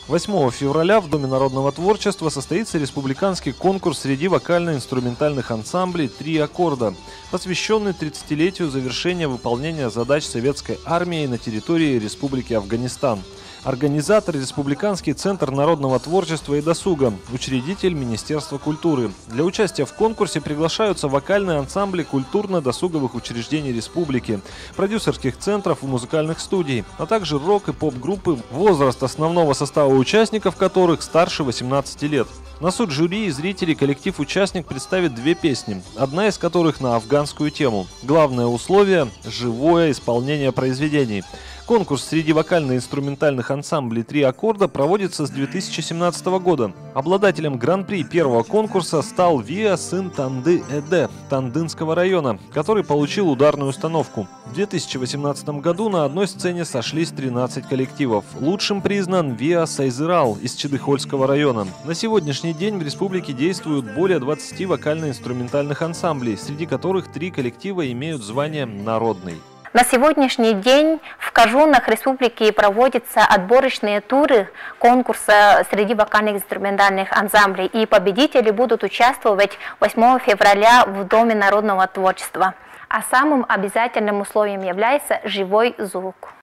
8 февраля в Доме народного творчества состоится республиканский конкурс среди вокально-инструментальных ансамблей «Три аккорда», посвященный 30-летию завершения выполнения задач советской армии на территории Республики Афганистан. Организатор – Республиканский центр народного творчества и досуга, учредитель Министерства культуры. Для участия в конкурсе приглашаются вокальные ансамбли культурно-досуговых учреждений республики, продюсерских центров и музыкальных студий, а также рок- и поп-группы, возраст основного состава участников которых старше 18 лет. На суд жюри и зрителей коллектив-участник представит 2 песни, одна из которых на афганскую тему. Главное условие – живое исполнение произведений. Конкурс среди вокально-инструментальных ансамблей «Три аккорда» проводится с 2017 года. Обладателем гран-при первого конкурса стал Виа, сын Танды Эде, Тандынского района, который получил ударную установку. В 2018 году на одной сцене сошлись 13 коллективов. Лучшим признан Виа Сайзырал из Чедыхольского района. На сегодняшний день в республике действуют более 20 вокально-инструментальных ансамблей, среди которых 3 коллектива имеют звание «Народный». На сегодняшний день в Кажунах республики проводятся отборочные туры конкурса среди вокальных инструментальных ансамблей, и победители будут участвовать 8 февраля в Доме народного творчества. А самым обязательным условием является живой звук.